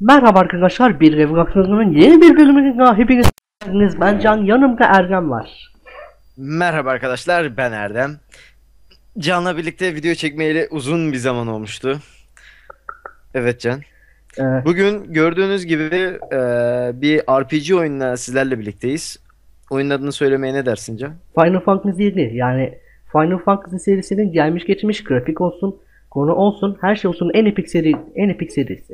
Merhaba arkadaşlar, bir Revgaksiyon'un yeni bir bölümüne hepiniz hoş geldiniz. Ben Can, yanımda Erdem var. Merhaba arkadaşlar, ben Erdem. Can'la birlikte video çekmeyeli uzun bir zaman olmuştu. Evet Can. Ee, Bugün gördüğünüz gibi bir RPG oyunla sizlerle birlikteyiz. Oyunun adını söylemeye ne dersin Can? Final Fantasy 7, yani Final Fantasy serisinin gelmiş geçmiş grafik olsun, konu olsun, her şey olsun en epik serisi.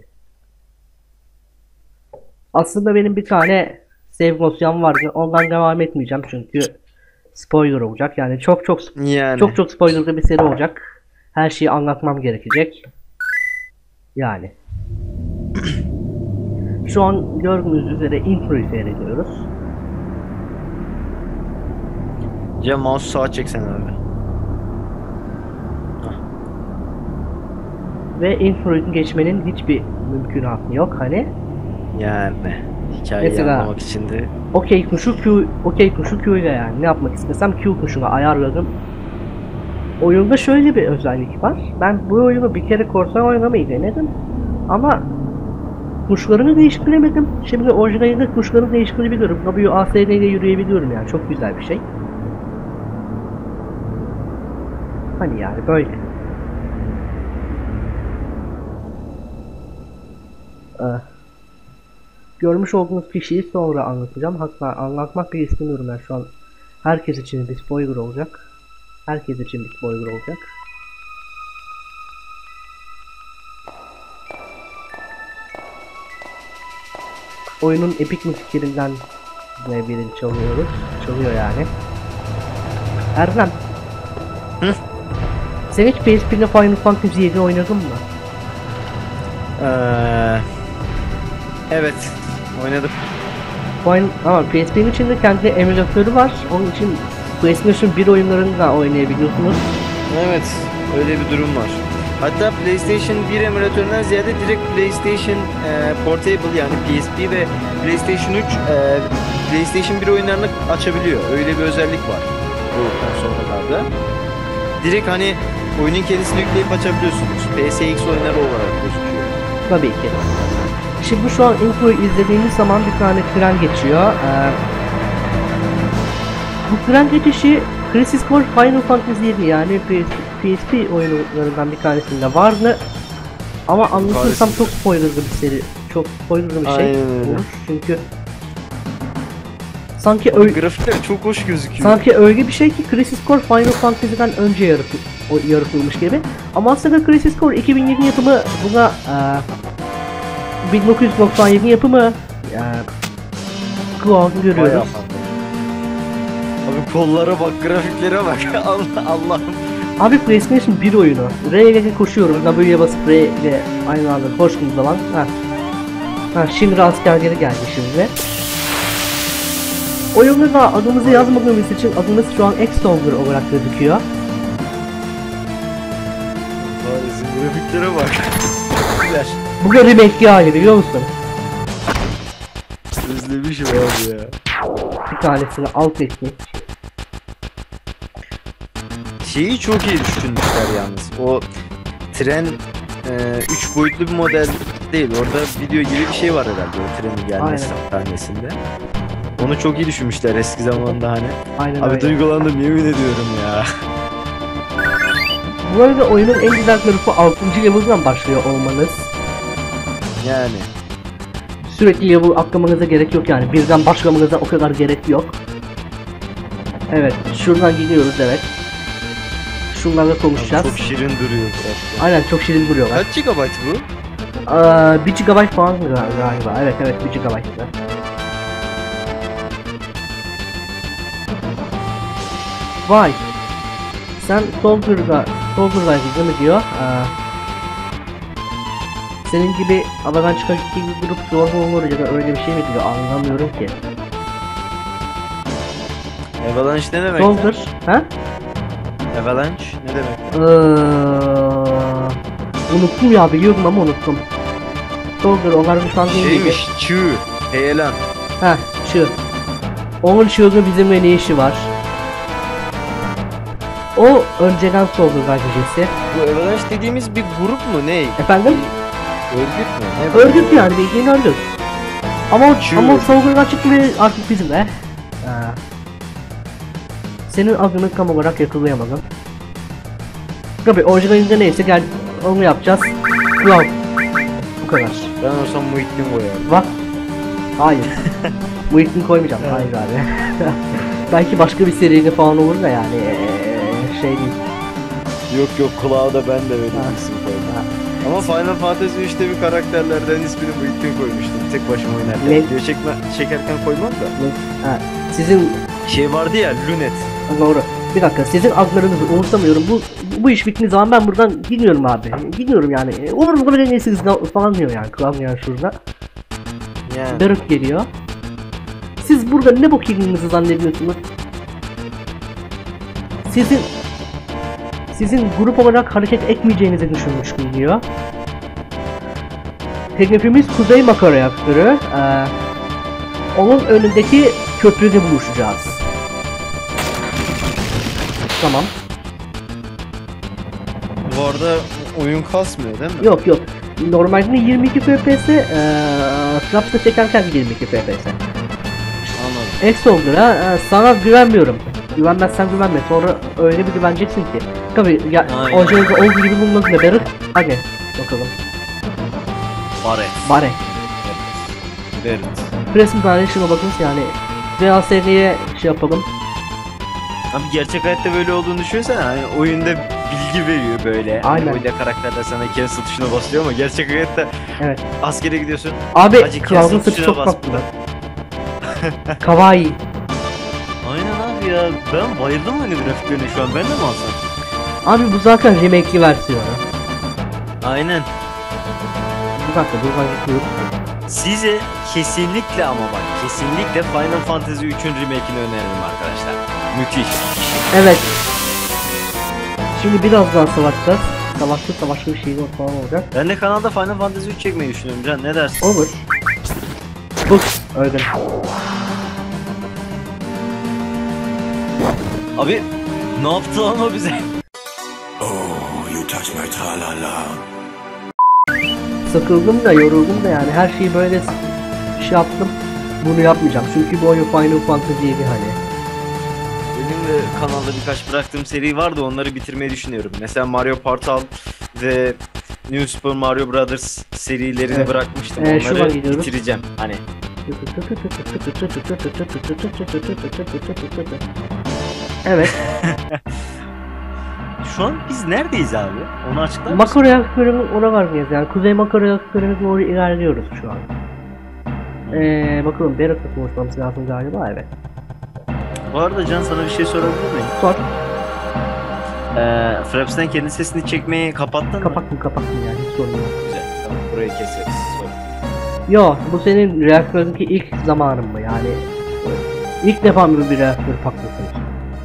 Aslında benim bir tane save dosyam vardı. Ondan devam etmeyeceğim çünkü spoiler olacak. Yani çok Yani spoilerlı bir seri olacak. Her şeyi anlatmam gerekecek. Yani. Şu an gördüğünüz üzere introyu seyrediyoruz. Can, mouse sağa çeksen abi. Ve introyu geçmenin hiçbir mümkünatı yok. Hani Yani hikayeyi mesela anlamak için de okey tuşu Q ile, yani ne yapmak istesem Q tuşuna ayarladım. Oyunda şöyle bir özellik var. Ben bu oyunu bir kere korsan oynamayı denedim. Ama tuşlarını değiştiremedim. Şimdi orijinalinde tuşlarını değiştirebiliyorum. WASD ile yürüyebiliyorum, yani çok güzel bir şey. Hani yani böyle. Görmüş olduğunuz kişiyi sonra anlatacağım. Hatta anlatmak bile istemiyorum ben şu an. Herkes için bir spoiler olacak. Herkes için bir spoiler olacak. Oyunun epik müziklerinden birini çalıyoruz. Çalıyor yani. Erdem. Hı? Sen hiç PSP'de Final Fantasy 7 oynadın mı? Evet, oynadım. Ama PSP'nin içinde kendi emülatörü var. Onun için PlayStation 1 oyunlarını da oynayabiliyorsunuz. Evet, öyle bir durum var. Hatta PlayStation 1 emülatöründen ziyade direkt PlayStation Portable, yani PSP ve PlayStation 3 PlayStation 1 oyunlarını açabiliyor. Öyle bir özellik var bu konsollarda. Direkt hani oyunun kendisini yükleyip açabiliyorsunuz. PSX oyunları olarak gözüküyor. Tabii ki. Şimdi şu an introyu izlediğimiz zaman bir tane tren geçiyor. Bu tren geçişi Crisis Core Final Fantasy 7, yani PSP oyunlarından bir tanesinde vardı. Ama anlatırsam çok spoilerlı bir seri. Çok spoilerlı bir şey olur. Çünkü sanki grafikler çok hoş gözüküyor. Sanki öyle bir şey ki Crisis Core Final Fantasy'den önce yaratılmış gibi. Ama aslında Crisis Core 2007 yapımı, buna 1997 yapımı Cloud'u görüyoruz. Abi kollara bak, grafiklere bak. Allah'ım. Abi PlayStation 1 oyunu. R ile koşuyorum. W'ye basıp R ile aynı anda koştuğum zaman. Şimdi askerleri geldi şimdi. Oyunda da adımızı yazmadığımız için adımız şu an X-Soldier olarak gözüküyor. Grafiklere bak. Güzel. Bu da remake hali, biliyor musun? Özlemişim abi ya. Bir tanesini alt etmiş. Şeyi çok iyi düşünmüşler yalnız. O tren 3 boyutlu bir model değil. Orada video gibi bir şey var herhalde o trenin gelmesi sahnesinde. Onu çok iyi düşünmüşler eski zamanda hani. Aynen abi öyle. Duygulandım, yemin ediyorum ya. Bu arada oyunun en güzel tarafı 6. level'dan başlıyor olmanız. Yani. Sürekli level atlamanıza gerek yok, yani birden başlamanıza o kadar gerek yok. Evet, şuradan gidiyoruz, evet. Şunlarla konuşacağız. Çok şirin duruyor biraz. Aynen, çok şirin duruyorlar. Kaç GB bu? 1 GB falan galiba. Evet 1 GB. Vay. Sen Soldier'daydın değil mi diyor. Senin gibi havadan çıkan bir grup zor olur ya da öyle bir şey mi diyor, anlamıyorum ki. Avalanche ne demek? Soldier, ha? Avalanche ne demek? Unuttum ya, biliyordum ama unuttum. Soldier onlar bir tane şeymiş, çığ, heyelan. Çığ. Onun çığlığı bizimle ne işi var? O önceden Soldier gazetesi. Bu Avalanche dediğimiz bir grup mu, ne? Efendim? Örgüt mü? Ne Örgüt yani, bildiğin örgüt. Ama Çığ. ama salgın çıktı ve artık bizimle. Senin adını tam olarak yakalayamadım. Tabii orijinalinde neyse gel onu yapacağız. Cloud. Bu kadar. Ben olsam Muhittin koyardım. Bak. Hayır. Bu ilkini koymayacağım. Hayır abi. Belki başka bir seride falan olur da yani şey değil. Yok Cloud'a ben de böyle bir isim koydum. Ama Final Fantasy 3'te bir karakterlerden ismini Muhittin koymuştum. Tek başıma oynarken. Ne? Video çekerken koymam da. Ha, sizin Şey vardı ya, Lunet. doğru. Bir dakika, sizin adlarınızı umursamıyorum. Bu iş bittiği zaman ben buradan gidiyorum abi. Gidiyorum yani. Umurumda bile neysiniz falan diyor yani. Kral yani şurada. Yani. Beruk geliyor. Siz burada ne bok yediğinizi zannediyorsunuz? Sizin grup olarak hareket etmeyeceğinizi düşünmüştüm diyor. Hedefimiz Kuzey Maka reaktörü. Onun önündeki köprüde buluşacağız. Tamam. Bu arada oyun kasmıyor değil mi? Yok. Normalde 22 FPS, Fraps'ta çekerken 22 FPS. Anladım. Exoldur'a sana güvenmiyorum. Güvenmezsen güvenme. Sonra öyle bir güveneceksin ki. Tabii ya Aynen. orijinalde olduğu gibi bulunması ne Beruk? Hadi bakalım. Bare. Evet. Preston Direction'a bakın yani. Real seriye şey yapalım. Abi gerçek hayatta böyle olduğunu düşünsene, hani oyunda bilgi veriyor böyle. Hani Aynen. oyunda karakterler sana cancel tuşuna basıyor ama gerçek hayatta Evet. askere gidiyorsun. Abi Hacı Cloud'un cancel sırtı tuşuna çok bas tatlı. burada. Kawaii. Aynen abi ya, ben bayıldım hani grafiklerine şu an, ben de mi alsam? Abi bu zaten remake'li versiyonu. Aynen. Bir dakika buradan gidiyor. Size kesinlikle ama bak kesinlikle Final Fantasy 3'ün remake'ini öneririm arkadaşlar. Müthiş. Evet. Şimdi biraz daha savaşacağız. Savaşlı bir şey falan olacak. Ben de kanalda Final Fantasy 3 çekmeyi düşünüyorum Can, ne dersin? Olur. Buk. Öldüm. Abi ne yaptı lan o bize? Oh, you touch my tra-la-la. Sıkıldım da yoruldum da yani her şeyi böyle şey yaptım. Bunu yapmayacağım çünkü bu oyun Final Fantasy değil hani. Benim de kanalda birkaç bıraktığım seri vardı, onları bitirmeyi düşünüyorum. Mesela Mario Portal ve New Super Mario Brothers serilerini Evet. bırakmıştım. Şuradan Onları gidiyoruz. bitireceğim. Hani Evet. şu an biz neredeyiz abi? Onu açıklar mısın? Mako reaktörümüz ona var mıyız yani? Kuzey Mako reaktörümüz doğru ilerliyoruz şu an. Bakalım Berat'la konuşmamız lazım galiba, evet. Bu arada Can, sana bir şey sorabilir miyim? Sor. Fraps'ten kendi sesini çekmeyi kapattın mı? Kapattım yani hiç sorun yok. Güzel. Tamam, burayı keseriz. Sorun. Yo, bu senin reaktördeki ilk zamanın mı yani? İlk defa mı bir reaktör patlatıyorsun?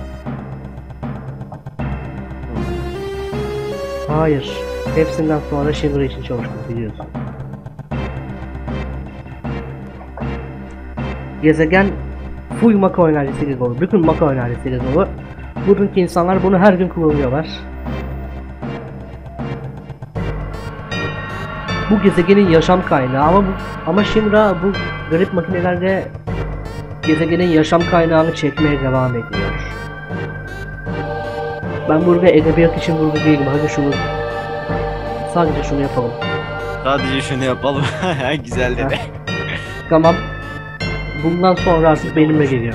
Hayır. Hepsinden sonra Shiver için çalıştım biliyorsun. Gezegen full Mako enerjisiyle dolu. Bütün Mako enerjisiyle dolu. Buradaki insanlar bunu her gün kullanıyorlar. Bu gezegenin yaşam kaynağı ama Shinra bu garip makinelerle gezegenin yaşam kaynağını çekmeye devam ediyor. Ben burada edebiyat için burada değilim. Hadi sadece şunu yapalım. Sadece şunu yapalım. Güzel dedi. Tamam. Bundan sonra artık benimle geliyor.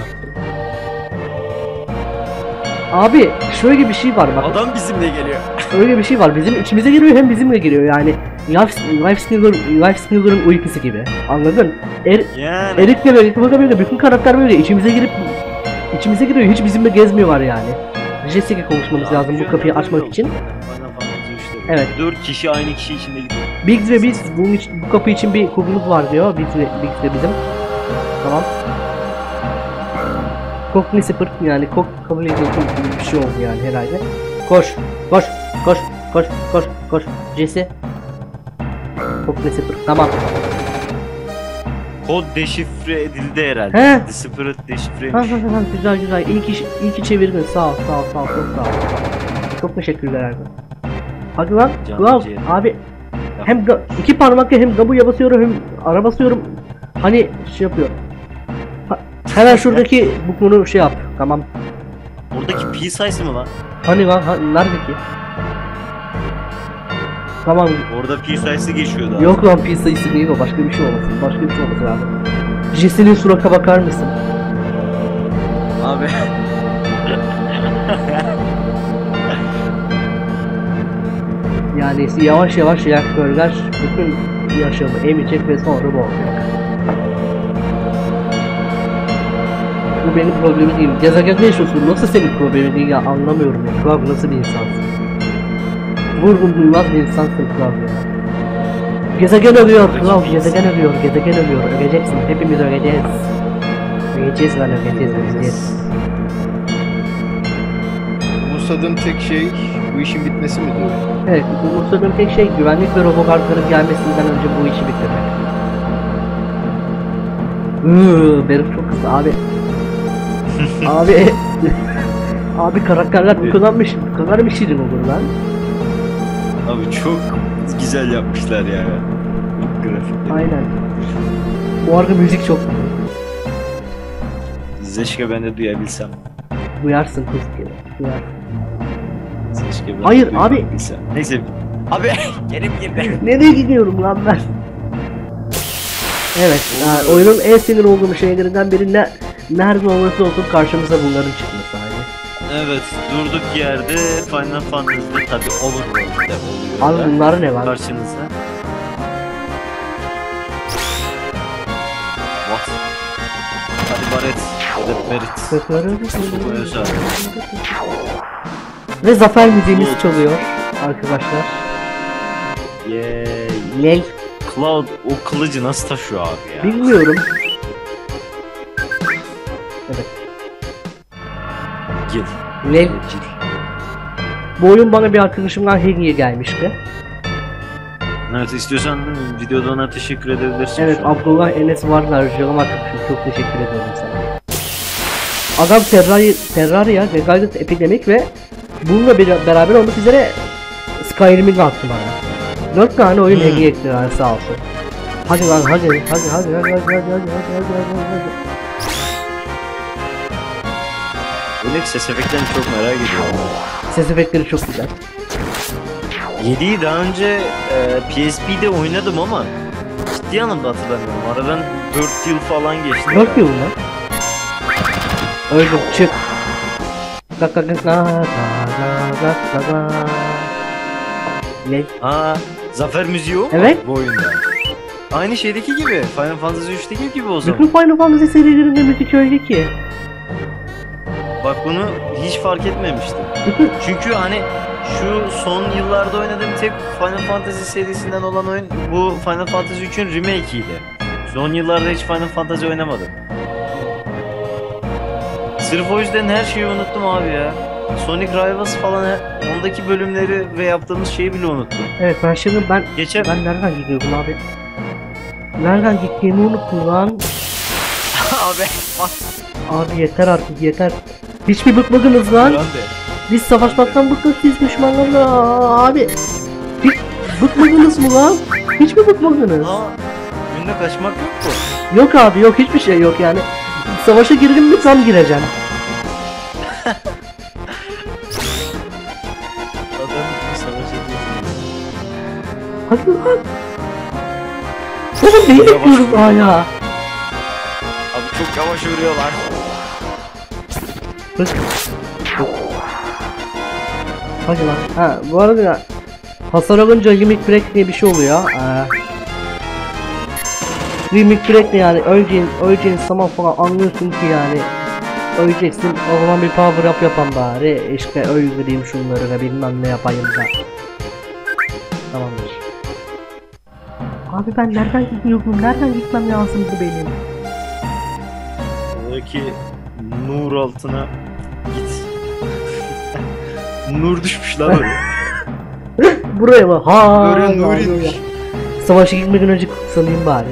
Abi şöyle bir şey var bak. Adam bizimle geliyor. Öyle bir şey var. Bizim içimize giriyor hem bizimle giriyor yani. Life Stealer'ın uykusu gibi. Anladın? Yani. Erik'le böyle bütün karakter böyle içimize giriyor. Hiç bizimle gezmiyorlar yani. Jessica konuşmamız lazım bu kapıyı açmak için. Evet. 4 kişi aynı kişi içinde gidiyor. Biggs ve biz bu kapı için bir kodumuz var diyor. Biggs ve bizim. Tamam. Cockney Spurt yani kabul ediyorsun gibi bir şey oldu yani herhalde. Koş. Jesse. Cockney Spurt. Tamam. Kod deşifre edildi herhalde. He. The Spirit deşifre Ha, edilmiş. güzel. İyi ki çevirdin. Sağ ol. Çok sağ ol. Çok teşekkürler abi. Hadi lan. Canım Cloud ciğerim. abi. Hem iki parmakla hem W'ye basıyorum hem ara basıyorum. Hani şey yapıyor. Hemen şuradaki bukunu şey yap. Tamam. Oradaki pi sayısı mı lan? Hani lan nerede ki? Tamam. Orada pi sayısı geçiyor daha. Yok lan pi sayısı değil o. Başka bir şey olmasın. Başka bir şey olması lazım. Jesse'nin surata bakar mısın? Abi. Yani yavaş yavaş reaktörler bütün yaşamı emecek ve sonra bu olacak. Bu benim problemim değil. Gezegende yaşıyorsun. Nasıl senin problemin değil ya, anlamıyorum ya. Kral nasıl bir insansın? Vurgun duymaz bir insansın kral ya. Gezegen ölüyor kral, gezegen ölüyor, gezegen ölüyor. Öleceksin, hepimiz öleceğiz. Öleceğiz lan, öleceğiz. Umursadığım tek şey bu işin bitmesi mi diyor? Evet, umursadığım tek şey güvenlik ve robokartların gelmesinden önce bu işi bitirmek. Benim çok kısa abi. Abi abi karakterler bu kadar mı şirin olur lan? Abi çok güzel yapmışlar ya. Grafikleri. Aynen. Bu arada müzik çok Keşke ben de duyabilsem. duyarsın kız gibi. Duyarsın. Keşke ben de Hayır, abi. duyabilsem. Neyse. Abi geri mi girdi? Nereye gidiyorum lan ben? Evet, yani oyunun en sinir olduğum şeylerinden biri nerede olursa olsun karşımıza bunların çıkması hani. Evet, durduk yerde Final Fantasy'de tabi Overworld'de oluyor. Abi da bunlar ne var? karşınıza. What? Hadi Barret, hadi Merit. Ve zafer müziğimiz çalıyor arkadaşlar. Yeee. Lel. Cloud o kılıcı nasıl taşıyor abi ya? Bilmiyorum. Evet. Gil. Lel. Gil. Bu oyun bana bir arkadaşımdan hediye gelmişti. Evet, istiyorsan videoda ona teşekkür edebilirsin. Evet, şu an. Abdullah Enes varlar canım arkadaşım, çok teşekkür ediyorum sana. Adam Terraria, Regalit Epidemic ve bununla beraber olmak üzere Skyrim'i attı bana. 4 tane oyun hediye ettiler sağ olsun. Hadi lan hadi. Buradaki ses efektlerini çok merak ediyorum. Ses efektleri çok güzel. 7'yi daha önce PSP'de oynadım ama ciddi anlamda hatırlamıyorum. Aradan 4 yıl falan geçti. 4 yıl mı? Öldüm, çık. Ne? Aa, zafer müziği o mu Evet. bu oyunda? Aynı şeydeki gibi, Final Fantasy 3'teki gibi o zaman. Bütün Final Fantasy serilerinde müzik öyle ki. Bak bunu hiç fark etmemiştim. Bütün Çünkü hani şu son yıllarda oynadığım tek Final Fantasy serisinden olan oyun bu Final Fantasy 3'ün remake'iydi. Son yıllarda hiç Final Fantasy oynamadım. Sırf o yüzden her şeyi unuttum abi ya. Sonic Rivals falan ondaki bölümleri ve yaptığımız şeyi bile unuttum. evet ben şimdi ben nereden gidiyordum abi? Nereden gittiğimi unuttum lan. Abi Abi yeter artık yeter. Hiç mi bıkmadınız lan? Biz savaşmaktan bıktık siz düşmanlarla abi. Hiç bıkmadınız mı lan? Hiç mi bıkmadınız? Aa, önüne kaçmak yok mu? Yok abi yok, hiçbir şey yok yani. Savaşa girdim mi tam gireceğim. Adam bir savaş ediyorsun. Hadi lan. Oğlum neyi Yavaş bekliyoruz vuruyor. hala? Abi çok yavaş vuruyorlar. Hadi lan. Ha bu arada ya, hasar alınca limit break diye bir şey oluyor. Limit break ne yani? Öleceğin zaman falan anlıyorsun ki yani öleceksin, o zaman bir power up yapan bari, işte öldüreyim şunları da bilmem ne yapayım da. Tamamdır. Abi ben nereden gidiyorum? Nereden gitmem lazımdı benim? Buradaki nur altına git. Nur düşmüş lan oraya. Buraya mı? Ha. Oraya nur yağıyor inmiş. ya. Savaşa gitmeden önce kutsanayım bari.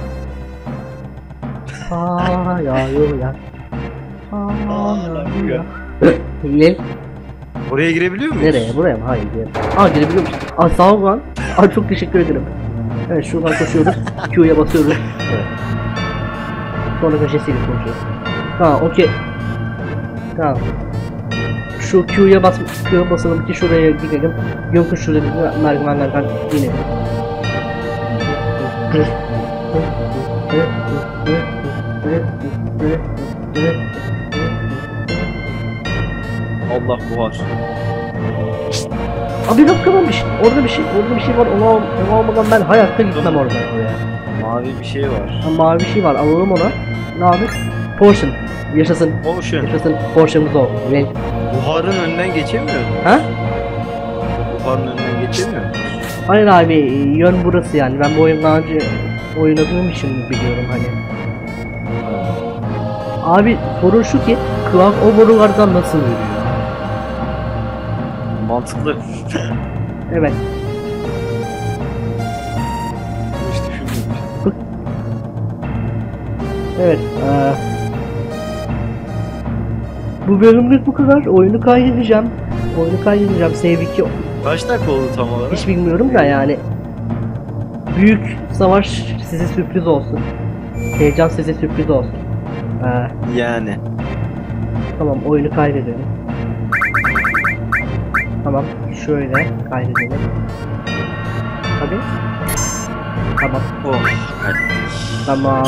Ha yağıyor ya. Ha yağıyor. Ne? Oraya girebiliyor muyuz? Nereye? Buraya mı? Hayır. Girelim. Aa girebiliyor musun? Aa sağ ol lan. Ay çok teşekkür ederim. Evet şuradan koşuyoruz. Q'ya basıyoruz. Evet. Sonra köşesiyle koşuyoruz. Tamam okey. Tamam. Şu Q'ya basalım ki şuraya gidelim. Yok şurada merdivenlerden inelim. Allah buhar. Abi bir dakika lan orada bir şey var. Onu almadan ben hayatta gitmem oraya. Mavi bir şey var. Ha, mavi bir şey var. Alalım onu. Ne abi? Portion. Yaşasın. Ocean. Yaşasın. Portion'ımız o. Renk. Buharın önünden geçemiyor mu? Ha? Buharın önünden geçemiyor mu? Hayır abi yön burası yani. Ben bu oyunu daha önce oynadığım için biliyorum hani. Abi sorun şu ki Cloud o borulardan nasıl yürüyor? Mantıklı. Evet. Hiç düşünmemiştim. Evet. Bu bölümlük bu kadar. Oyunu kaydedeceğim. Save 2 Kaç dakika oldu tam olarak? hiç bilmiyorum da yani. Büyük savaş size sürpriz olsun. Heyecan size sürpriz olsun. Yani. Tamam oyunu kaydedelim. Tamam şöyle kaydedelim. Tabii. Tamam. Oh. Hadi. Tamam.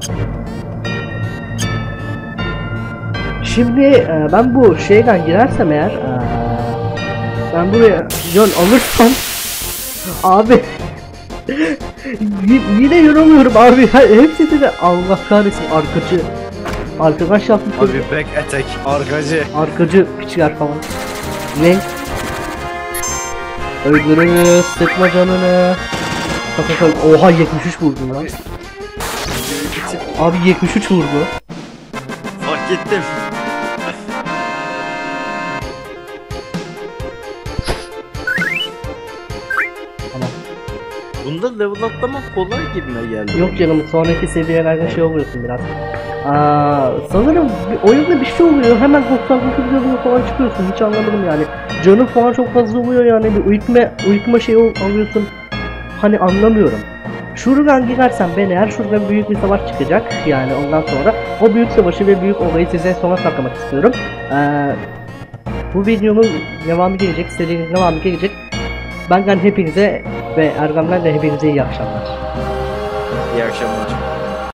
Şimdi ben bu şeyden girersem eğer ben buraya yön alırsam abi yine yoramıyorum abi. Hepsi de Allah kahretsin arkadaş yaptım. Abi back attack. Arkacı piçler falan. Ne? Öldürürüz, sıkma canını. Oha 73 vurdum lan. Abi 73 vurdu. Fark ettim. Tamam. Bunda level atlamak kolay gibime geldi. Yok canım sonraki seviyelerde şey oluyorsun biraz. Sanırım oyunda bir şey oluyor. Hemen 99 level falan çıkıyorsun. Hiç anlamadım yani. Canın falan çok fazla oluyor yani. Bir uyutma şeyi alıyorsun. Hani anlamıyorum. Şuradan girersem ben eğer şuradan büyük bir savaş çıkacak yani ondan sonra o büyük savaşı ve büyük olayı size sona saklamak istiyorum. Bu videonun devamı gelecek, serinin devamı gelecek. Benden hepinize ve Erdem'den de hepinize iyi akşamlar. İyi akşamlar.